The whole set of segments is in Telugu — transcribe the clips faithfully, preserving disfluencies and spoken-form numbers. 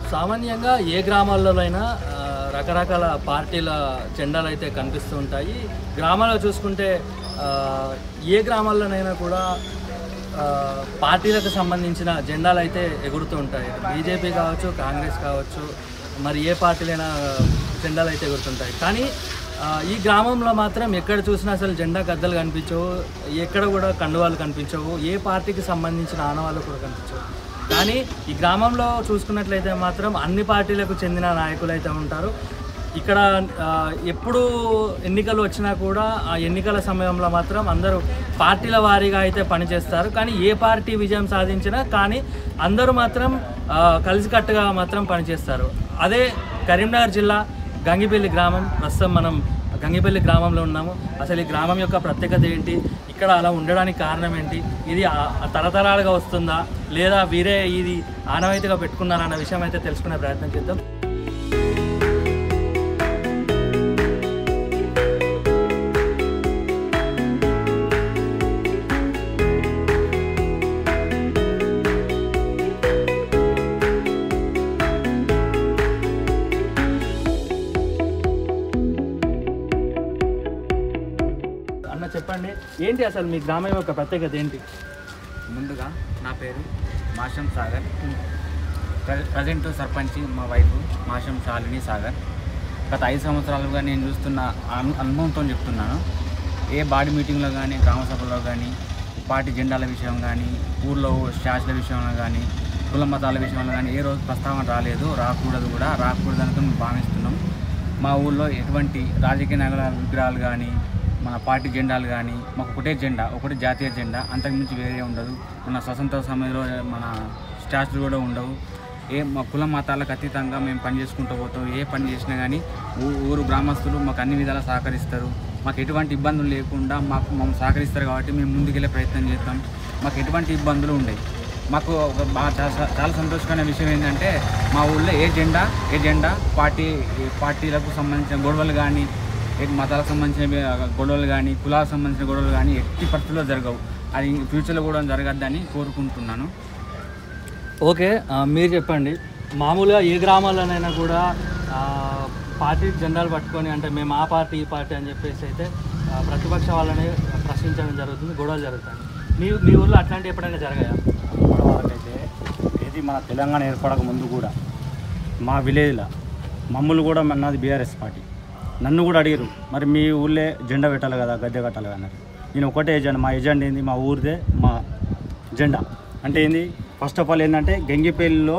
సామాన్యంగా ఏ గ్రామాల్లోనైనా రకరకాల పార్టీల జెండాలు అయితే కనిపిస్తూ ఉంటాయి. గ్రామాల్లో చూసుకుంటే ఏ గ్రామాల్లోనైనా కూడా పార్టీలకు సంబంధించిన జెండాలు అయితే ఎగురుతూ ఉంటాయి. బీజేపీ కావచ్చు, కాంగ్రెస్ కావచ్చు, మరి ఏ పార్టీలైనా జెండాలు అయితే ఎగురుతుంటాయి. కానీ ఈ గ్రామంలో మాత్రం ఎక్కడ చూసినా అసలు జెండా గద్దలు కనిపించవు, ఎక్కడ కూడా కండువాలు కనిపించవు, ఏ పార్టీకి సంబంధించిన ఆనవాళ్ళు కూడా కనిపించవు. కానీ ఈ గ్రామంలో చూసుకున్నట్లయితే మాత్రం అన్ని పార్టీలకు చెందిన నాయకులు అయితే ఉంటారు. ఇక్కడ ఎప్పుడు ఎన్నికలు వచ్చినా కూడా ఆ ఎన్నికల సమయంలో మాత్రం అందరూ పార్టీల వారీగా అయితే పనిచేస్తారు. కానీ ఏ పార్టీ విజయం సాధించినా కానీ అందరూ మాత్రం కలిసికట్టుగా మాత్రం పనిచేస్తారు. అదే కరీంనగర్ జిల్లా గంగిపల్లి గ్రామం. ప్రస్తుతం మనం గంగిపల్లి గ్రామంలో ఉన్నాము. అసలు ఈ గ్రామం యొక్క ప్రత్యేకత ఏంటి, ఇక్కడ అలా ఉండడానికి కారణం ఏంటి, ఇది తరతరాలుగా వస్తుందా లేదా వీరే ఇది ఆనవాయితీగా పెట్టుకున్నారా అన్న విషయం అయితే తెలుసుకునే ప్రయత్నం చేద్దాం. చెప్పండి, ఏంటి అసలు మీ గ్రామం యొక్క ప్రత్యేకత ఏంటి? ముందుగా నా పేరు మాషం సాగర్. ప్రజెంట్ సర్పంచ్ మా వైఫ్ మాషం శాలిని సాగర్. గత ఐదు సంవత్సరాలుగా నేను చూస్తున్న అనుభవంతో చెప్తున్నాను. ఏ బాడీ మీటింగ్లో కానీ, గ్రామ సభలో కానీ, పార్టీ జెండాల విషయం కానీ, ఊళ్ళో స్టాచ్ల విషయంలో కానీ, కుల మతాల విషయంలో కానీ ఏ రోజు ప్రస్తావన రాలేదు, రాకూడదు కూడా, రాకూడదని మేము భావిస్తున్నాం. మా ఊళ్ళో ఎటువంటి రాజకీయ నాయకుల విగ్రహాలు కానీ, మన పార్టీ జెండాలు కానీ, మాకు ఒకటే జెండా, ఒకటి జాతీయ జెండా, అంతకుమించి వేరే ఉండదు. మన స్వతంత్ర సమయంలో మన స్టాచ్లు కూడా ఉండవు. ఏ మా కుల మతాలకు అతీతంగా మేము పని చేసుకుంటూ పోతాం. ఏ పని చేసినా కానీ ఊరు గ్రామస్తులు మాకు అన్ని విధాలా సహకరిస్తారు. మాకు ఎటువంటి ఇబ్బందులు లేకుండా మాకు మమ్మల్ని సహకరిస్తారు కాబట్టి మేము ముందుకెళ్ళే ప్రయత్నం చేస్తాం. మాకు ఎటువంటి ఇబ్బందులు ఉండవు. మాకు ఒక బాగా చాలా సంతోషకరమైన విషయం ఏంటంటే మా ఊళ్ళో ఏ జెండా ఏ జెండా పార్టీ పార్టీలకు సంబంధించిన గొడవలు కానీ, మతాలకు సంబంధించిన గొడవలు కానీ, కులాలకు సంబంధించిన గొడవలు కానీ ఎట్టి పరిస్థితుల్లో జరగవు. అది ఫ్యూచర్లో కూడా జరగద్దని కోరుకుంటున్నాను. ఓకే, మీరు చెప్పండి, మామూలుగా ఏ గ్రామాల్లోనైనా కూడా పార్టీ జెండాలు పట్టుకొని అంటే మేము ఆ పార్టీ ఈ పార్టీ అని చెప్పేసి అయితే ప్రతిపక్ష వాళ్ళని ప్రశ్నించడం జరుగుతుంది, గొడవలు జరుగుతాయి. మీ మీ ఊళ్ళో అట్లాంటివి ఎప్పుడైనా జరగాయా? వాళ్ళకైతే ఇది మన తెలంగాణ ఏర్పడక ముందు కూడా మా విలేజ్లో మమ్మల్ని కూడా నాది బీఆర్ఎస్ పార్టీ, నన్ను కూడా అడిగారు, మరి మీ ఊళ్ళే జెండా పెట్టాలి కదా, గద్దె కట్టాలి కదా అన్నారు. నేను ఒకటే ఎజెండా, మా ఎజెండా ఏంది, మా ఊరిదే మా జెండా అంటే ఏంది. ఫస్ట్ ఆఫ్ ఆల్ ఏంటంటే గంగిపల్లిలో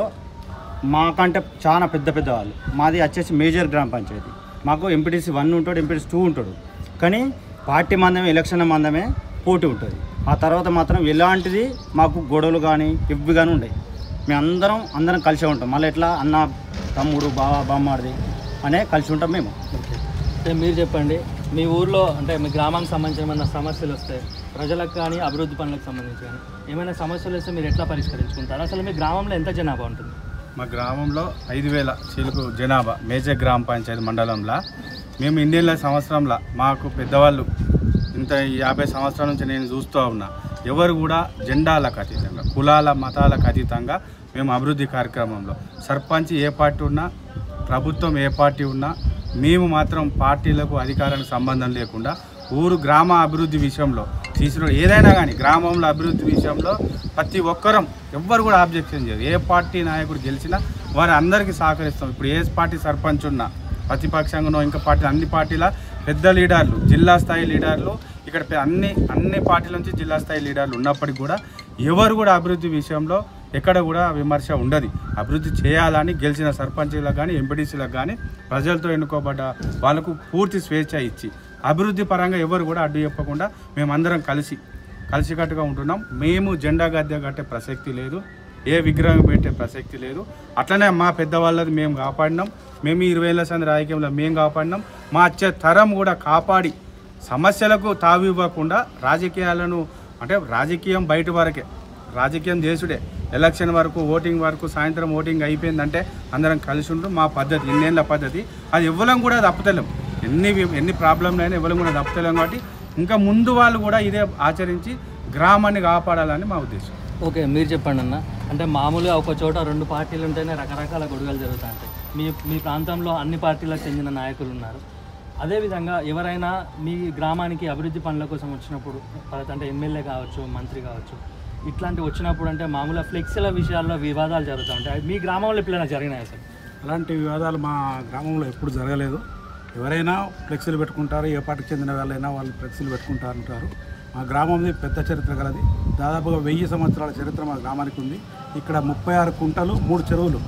మాకంటే చాలా పెద్ద పెద్ద వాళ్ళు, మాది వచ్చేసి మేజర్ గ్రామ పంచాయతీ. మాకు ఎంపీటీసీ వన్ ఉంటాడు, ఎంపీటీసీ టూ ఉంటాడు. కానీ పార్టీ మందమే, ఎలక్షన్ మందమే పోటీ ఉంటుంది. ఆ తర్వాత మాత్రం ఎలాంటిది మాకు గొడవలు కానీ ఇవి కానీ ఉండవు. మేము అందరం అందరం కలిసే ఉంటాం. మళ్ళీ ఎట్లా అన్న తమ్ముడు బావ బామ్మాడిది అనే కలిసి ఉంటాం మేము. అంటే మీరు చెప్పండి, మీ ఊర్లో అంటే మీ గ్రామానికి సంబంధించిన ఏమైనా సమస్యలు వస్తాయి, ప్రజలకు కానీ అభివృద్ధి పనులకు సంబంధించి కానీ ఏమైనా సమస్యలు వస్తే మీరు ఎట్లా పరిష్కరించుకుంటారు? అసలు మీ గ్రామంలో ఎంత జనాభా ఉంటుంది? మా గ్రామంలో ఐదు వేల చిలుకు జనాభా, మేజర్ గ్రామ పంచాయతీ మండలంలో. మేము ఇన్నేళ్ళ సంవత్సరంలో మాకు పెద్దవాళ్ళు ఇంత యాభై సంవత్సరాల నుంచి నేను చూస్తూ ఉన్నా, ఎవరు కూడా జెండాలకు అతీతంగా, కులాల మతాలకు అతీతంగా మేము అభివృద్ధి కార్యక్రమంలో సర్పంచ్ ఏ పార్టీ ఉన్నా, ప్రభుత్వం ఏ పార్టీ ఉన్నా, మేము మాత్రం పార్టీలకు అధికారానికి సంబంధం లేకుండా ఊరు గ్రామ అభివృద్ధి విషయంలో తీసుకున్న ఏదైనా కానీ గ్రామంలో అభివృద్ధి విషయంలో ప్రతి ఒక్కరం ఎవ్వరు కూడా ఆబ్జెక్షన్ చేయరు. ఏ పార్టీ నాయకుడు గెలిచినా వారి అందరికీ సహకరిస్తాం. ఇప్పుడు ఏ పార్టీ సర్పంచ్ ఉన్నా, ప్రతిపక్షంగానో ఇంకా పార్టీ అన్ని పార్టీల పెద్ద లీడర్లు, జిల్లా స్థాయి లీడర్లు, ఇక్కడ అన్ని అన్ని పార్టీల నుంచి జిల్లా స్థాయి లీడర్లు ఉన్నప్పటికీ కూడా ఎవరు కూడా అభివృద్ధి విషయంలో ఎక్కడ కూడా విమర్శ ఉండదు. అభివృద్ధి చేయాలని గెలిచిన సర్పంచ్లకు కానీ, ఎంపీటీసీలకు కానీ, ప్రజలతో ఎన్నుకోబడ్డ వాళ్ళకు పూర్తి స్వేచ్ఛ ఇచ్చి అభివృద్ధి పరంగా ఎవరు కూడా అడ్డు చెప్పకుండా మేమందరం కలిసి కలిసికట్టుగా ఉంటున్నాం. మేము జెండా గద్దె కట్టే ప్రసక్తి లేదు, ఏ విగ్రహం పెట్టే ప్రసక్తి లేదు. అట్లనే మా పెద్దవాళ్ళది మేము కాపాడినాం. మేము ఇరవై ఏళ్ళ సంది రాజకీయంలో మేము కాపాడినాం. మా వచ్చే తరం కూడా కాపాడి సమస్యలకు తావివ్వకుండా రాజకీయాలను అంటే రాజకీయం బయట వరకే, రాజకీయం చేసుడే, ఎలక్షన్ వరకు ఓటింగ్ వరకు సాయంత్రం ఓటింగ్ అయిపోయిందంటే అందరం కలిసి ఉంటాం. మా పద్ధతి ఇన్నేళ్ళ పద్ధతి, అది ఇవ్వడం కూడా తప్పుతలేం. ఎన్ని ఎన్ని ప్రాబ్లంలు అయినా ఇవ్వడం కూడా తప్పుతలేం. కాబట్టి ఇంకా ముందు వాళ్ళు కూడా ఇదే ఆచరించి గ్రామాన్ని కాపాడాలని మా ఉద్దేశం. ఓకే, మీరు చెప్పండి అన్న. అంటే మామూలుగా ఒక చోట రెండు పార్టీలు ఉంటేనే రకరకాల గొడవలు జరుగుతూ ఉంటాయి. మీ మీ ప్రాంతంలో అన్ని పార్టీలకు చెందిన నాయకులు ఉన్నారు. అదేవిధంగా ఎవరైనా మీ గ్రామానికి అభివృద్ధి పనుల కోసం వచ్చినప్పుడు, అంటే ఎమ్మెల్యే కావచ్చు, మంత్రి కావచ్చు, ఇట్లాంటివి వచ్చినప్పుడు అంటే మామూలుగా ఫ్లెక్సీల విషయాల్లో వివాదాలు జరుగుతూ ఉంటాయి. మీ గ్రామంలో ఎప్పుడైనా జరిగినాయి అసలు? అలాంటి వివాదాలు మా గ్రామంలో ఎప్పుడు జరగలేదు. ఎవరైనా ఫ్లెక్సీలు పెట్టుకుంటారు, ఏ పార్టీకి చెందిన వాళ్ళైనా వాళ్ళు ఫ్లెక్సీలు పెట్టుకుంటారు అంటారు. మా గ్రామంది పెద్ద చరిత్ర కలది. దాదాపుగా వెయ్యి సంవత్సరాల చరిత్ర మా గ్రామానికి ఉంది. ఇక్కడ ముప్పై ఆరు కుంటలు, మూడు చెరువులు.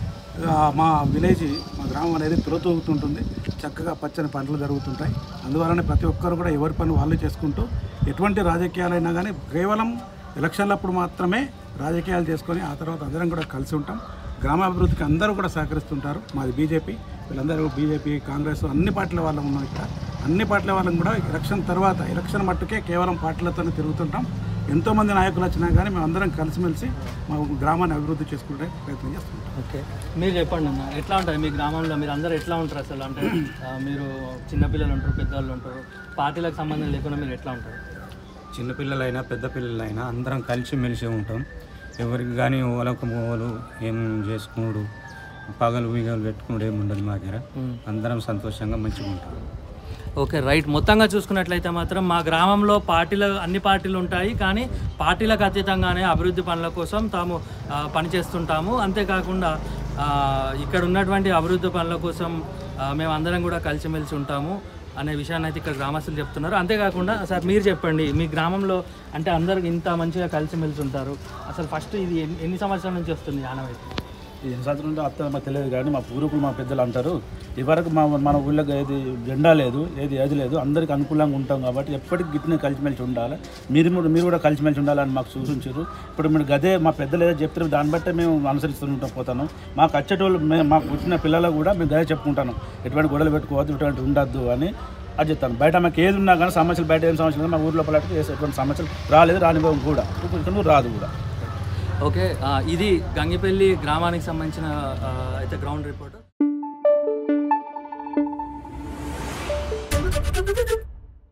మా విలేజ్, మా గ్రామం అనేది తులతూగుతుంటుంది. చక్కగా పచ్చని పంటలు జరుగుతుంటాయి. అందువలన ప్రతి ఒక్కరు కూడా ఎవరి పని వాళ్ళు చేసుకుంటూ, ఎటువంటి రాజకీయాలైనా కానీ కేవలం ఎలక్షన్లప్పుడు మాత్రమే రాజకీయాలు చేసుకొని ఆ తర్వాత అందరం కూడా కలిసి ఉంటాం. గ్రామాభివృద్ధికి అందరూ కూడా సహకరిస్తుంటారు. మాది బీజేపీ, వీళ్ళందరూ బీజేపీ, కాంగ్రెస్ అన్ని పార్టీల వాళ్ళం ఉన్నాం ఇక్కడ. అన్ని పార్టీల వాళ్ళం కూడా ఎలక్షన్ తర్వాత, ఎలక్షన్ మట్టుకే కేవలం పార్టీలతోనే తిరుగుతుంటాం. ఎంతోమంది నాయకులు వచ్చినా కానీ మేము అందరం కలిసిమెలిసి మా గ్రామాన్ని అభివృద్ధి చేసుకుంటే ప్రయత్నం చేస్తుంటాం. ఓకే, మీరు చెప్పండి అన్న, ఎట్లా ఉంటుంది మీ గ్రామంలో? మీరు అందరూ ఎట్లా ఉంటారు అసలు? అంటే మీరు చిన్నపిల్లలు ఉంటారు, పెద్దవాళ్ళు ఉంటారు, పార్టీలకు సంబంధం లేకుండా మీరు ఎట్లా ఉంటారు? చిన్నపిల్లలైనా పెద్ద పిల్లలైనా అందరం కలిసిమెలిసి ఉంటాం. ఎవరికి కానీ ఓలకు ఓలు ఏం చేసుకున్నాడు, పగలు బిగలు పెట్టుకున్నాడు ఏమి ఉండదు మా దగ్గర. అందరం సంతోషంగా మంచిగా ఉంటాం. Okay, right. మొత్తంగా చూసుకున్నట్లయితే మాత్రం మా గ్రామంలో పార్టీలు, అన్ని పార్టీలు ఉంటాయి, కానీ పార్టీలకు అతీతంగానే అభివృద్ధి పనుల కోసం తాము పనిచేస్తుంటాము. అంతేకాకుండా ఇక్కడ ఉన్నటువంటి అభివృద్ధి పనుల కోసం మేము అందరం కూడా కలిసిమెలిసి ఉంటాము అనే విషయాన్ని అయితే ఇక్కడ గ్రామస్తులు చెప్తున్నారు. అంతేకాకుండా సార్ మీరు చెప్పండి, మీ గ్రామంలో అంటే అందరూ ఇంత మంచిగా కలిసిమెలిసి ఉంటారు, అసలు ఫస్ట్ ఇది ఎన్ని సంవత్సరాల నుంచి వస్తుంది ఆనవాయితీ? ఎన్ని సంవత్సరాల నుండి అత్త మాకు తెలియదు, కానీ మా పూర్వీకులు, మా పెద్దలు అంటారు, ఇవరకు మా మన ఊళ్ళో ఏది జెండా లేదు, ఏది ఏది లేదు, అందరికి అనుకూలంగా ఉంటాం కాబట్టి ఎప్పటికీ గిట్టిన కలిసిమెలిసి ఉండాలి, మీరు మీరు కూడా కలిసిమెలిసి ఉండాలని మాకు సూచించారు. ఇప్పుడు మీరు గదే మా పెద్దలు ఏదో చెప్తారు, దాన్ని బట్టే మేము అనుసరిస్తూ పోతాను. మాకు వచ్చేటోళ్ళు మేము మాకు వచ్చిన పిల్లలకు కూడా మేము గదే చెప్పుకుంటాను, ఎటువంటి గొడవలు పెట్టుకోవద్దు, ఇటువంటి ఉండద్దు అని అది చెప్తాను. బయట మాకు ఏది ఉన్నా కానీ సమస్యలు, బయట ఏం సమస్యలు మా ఊర్లో పల్లెటూరు ఎటువంటి సమస్యలు రాలేదు, రానివ్వం కూడా, ఇప్పుడు రాదు కూడా. ఓకే, ఇది గంగిపల్లి గ్రామానికి సంబంధించిన అయితే గ్రౌండ్ రిపోర్ట్.